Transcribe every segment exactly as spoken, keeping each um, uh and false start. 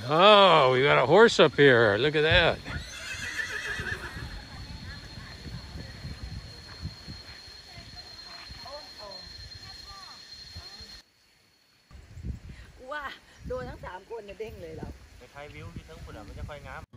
Oh, we got a horse up here. Look at that. Wow, ดูทั้งสามคนเนี่ยเด้งเลยเราใช้วิวที่ทั้งหมดมันจะค่อยงาม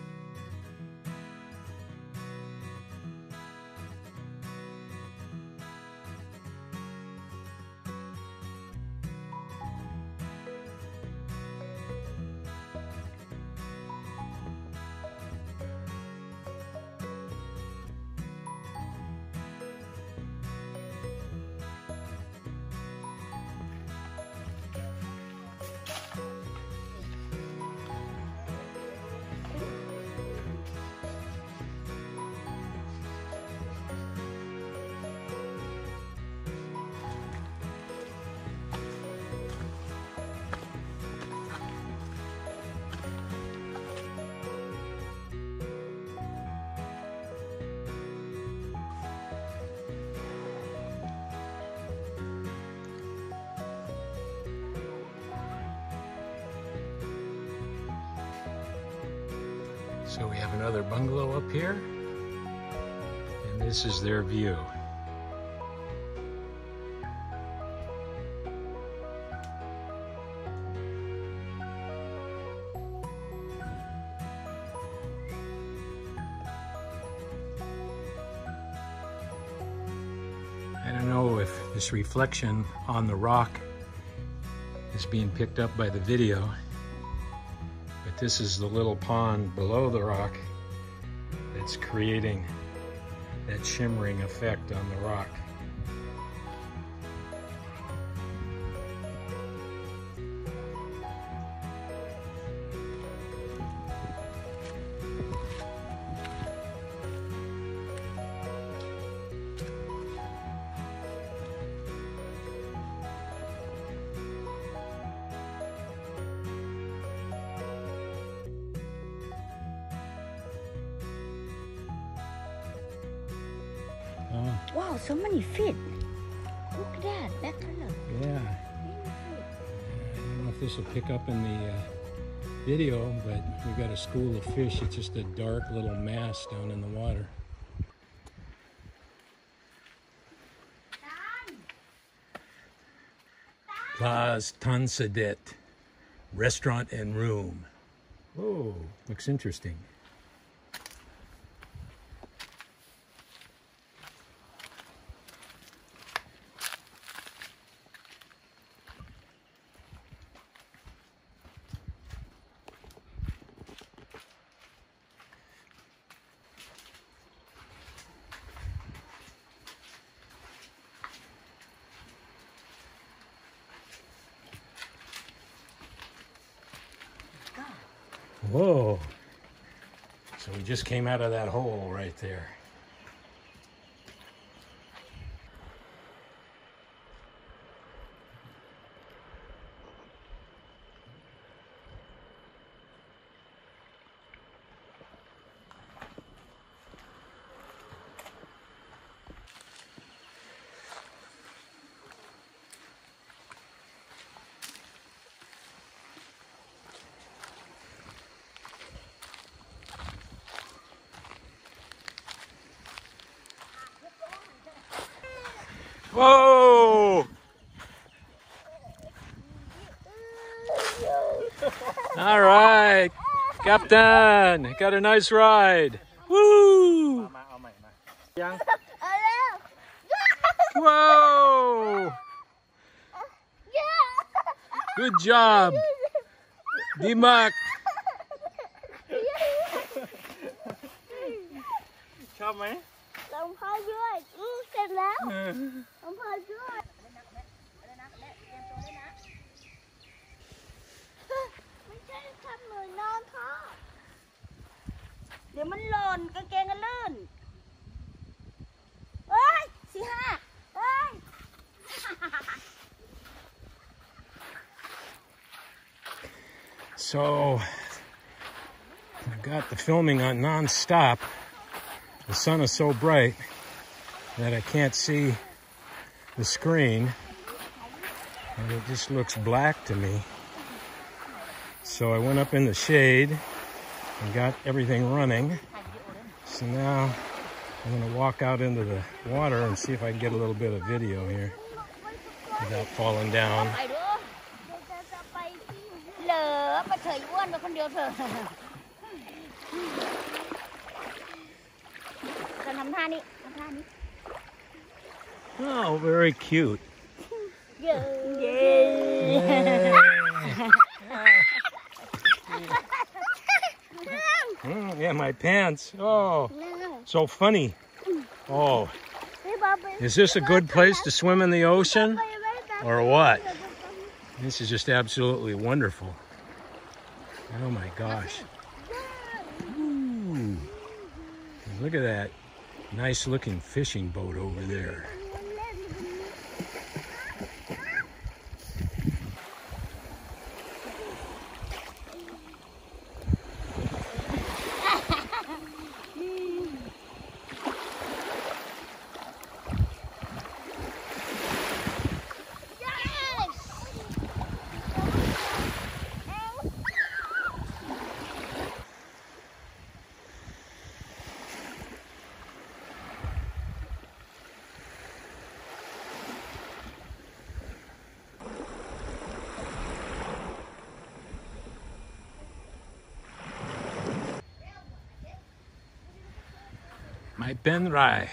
So we have another bungalow up here, and this is their view. I don't know if this reflection on the rock is being picked up by the video. This is the little pond below the rock that's creating that shimmering effect on the rock. Wow, so many feet. Look at that, that color. Yeah. I don't know if this will pick up in the uh, video, but we got a school of fish. It's just a dark little mass down in the water. Than Sadet Restaurant and Room. Whoa, looks interesting. Whoa. So we just came out of that hole right there. Whoa! All right, Captain, got a nice ride. Woo! Whoa! Good job, Dimak. ชอบไหมลงพ่อด้วยอือเสร็จแล้วลงพ่อด้วยไม่ใช่ทำเหมือนนอนท่อเดี๋ยวมันหล่นกางเกงกันลื่นเอ้ยสี่ห้าเอ้ย So I got the filming on non-stop. The sun is so bright that I can't see the screen, and it just looks black to me. So I went up in the shade and got everything running. So now I'm gonna walk out into the water and see if I can get a little bit of video here without falling down. เหลอมาเฉยอ้วนมาคนเดียวเถอะจะทำท่านี้ทำท่านี้ Oh, very cute. Yeah. Mm, yeah, my pants. Oh, so funny. Oh, is this a good place to swim in the ocean or what? This is just absolutely wonderful. Oh my gosh. Ooh. Look at that nice looking fishing boat over there. My Ben Rai.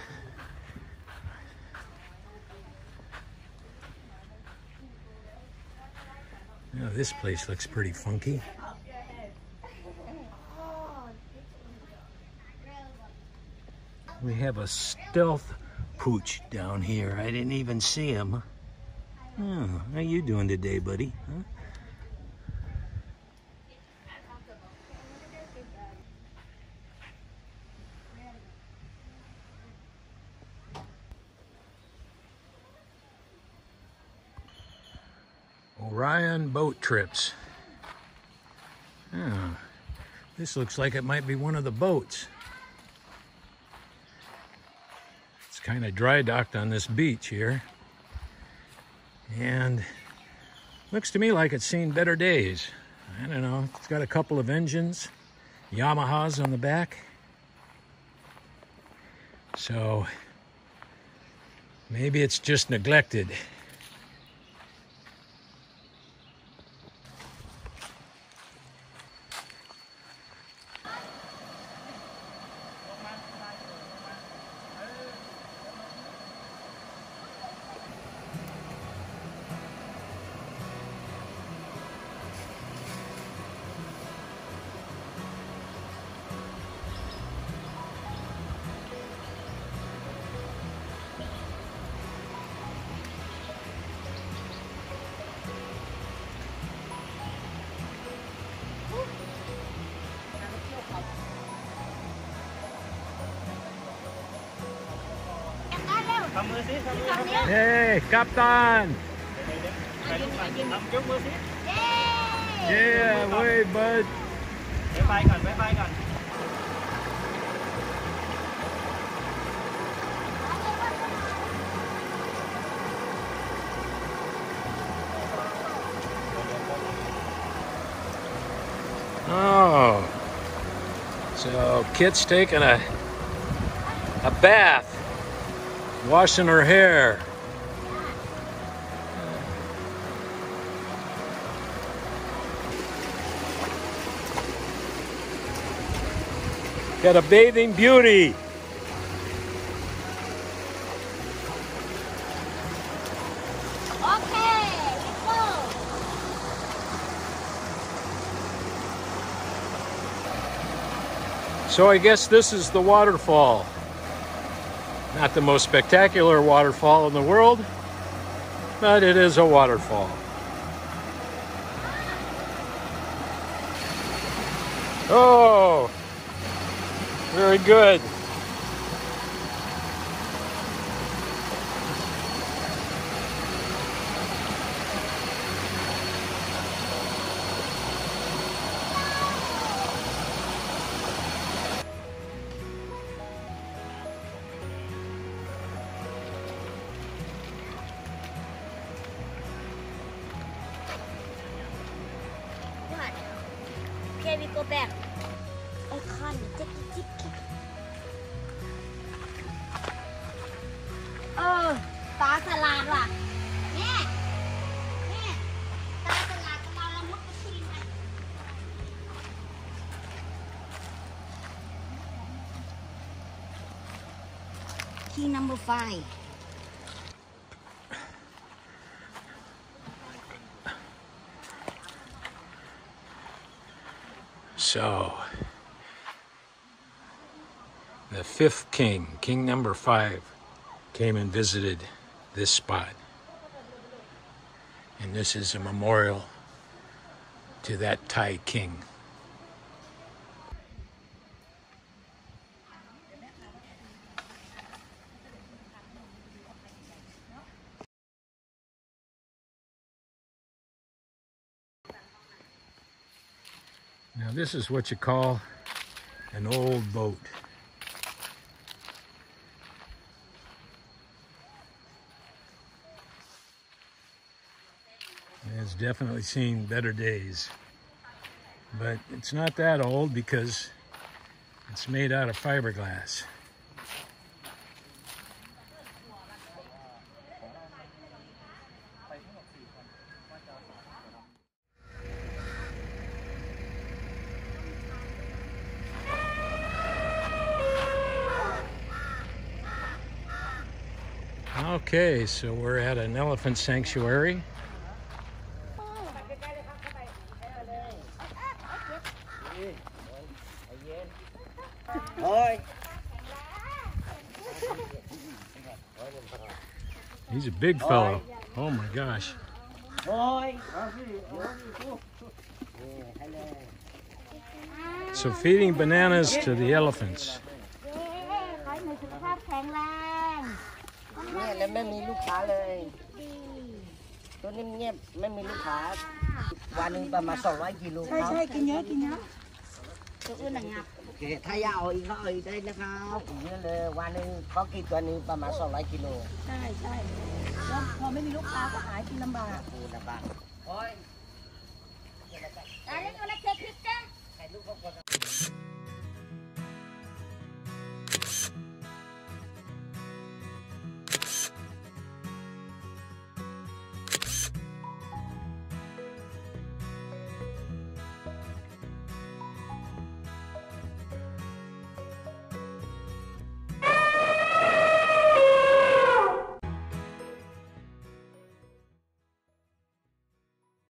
Now this place looks pretty funky. We have a stealth pooch down here. I didn't even see him. Oh, how you doing today, buddy? Huh? Orion boat trips. Oh, this looks like it might be one of the boats. It's kind of dry docked on this beach here. And looks to me like it's seen better days. I don't know, it's got a couple of engines, Yamahas on the back. So maybe it's just neglected. Hey, Captain! Yeah, wait, bud. Oh, so Kit's taking a a bath, washing her hair. Got a bathing beauty. Okay, let's go. So I guess this is the waterfall. Not the most spectacular waterfall in the world, but it is a waterfall. Oh, very good. back. I can't take it, take it. เออปลาสลัดว่ะแม่แม่ปลาสลัดกำลังละมุดไปทีไหม Key number five. So, the fifth king, king number five, came and visited this spot. And this is a memorial to that Thai king. Now this is what you call an old boat. It's definitely seen better days, but it's not that old because it's made out of fiberglass. Okay, so we're at an elephant sanctuary. He's a big fellow. Oh my gosh. So feeding bananas to the elephants. Hãy subscribe cho kênh Ghiền Mì Gõ để không bỏ lỡ những video hấp dẫn